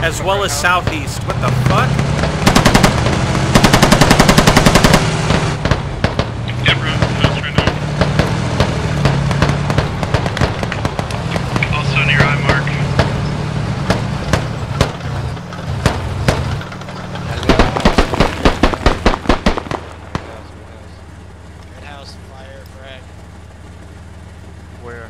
as well as southeast. What the fuck? Yeah, bro. House right now. Also near I mark. Red house, fire, frag. Where?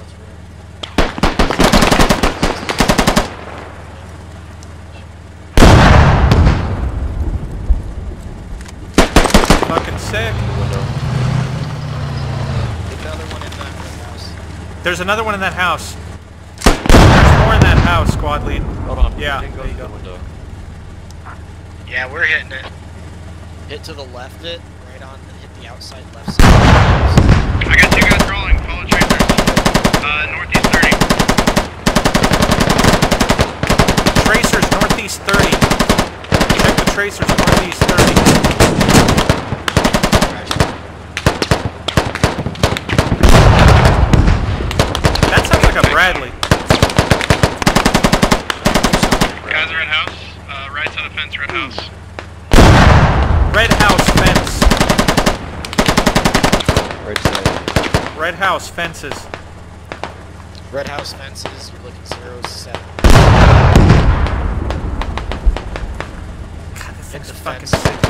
Fucking sick. Another one in that red house. There's another one in that house. There's more in that house, squad lead. Hold on. Yeah, Didn't go there you through go. the window. Yeah, we're hitting it. Hit to the left it, right on, hit the outside left side. I got two guys rolling. Follow tracers. Northeast 30. Tracers, northeast 30. Check the tracers, northeast 30. That sounds like a Bradley. Guys are at house. Right side of the fence, red house. Red house fence. Right side. Red house fences. Red house fences, you're looking 07. God, this thing's the fucking fence. sick.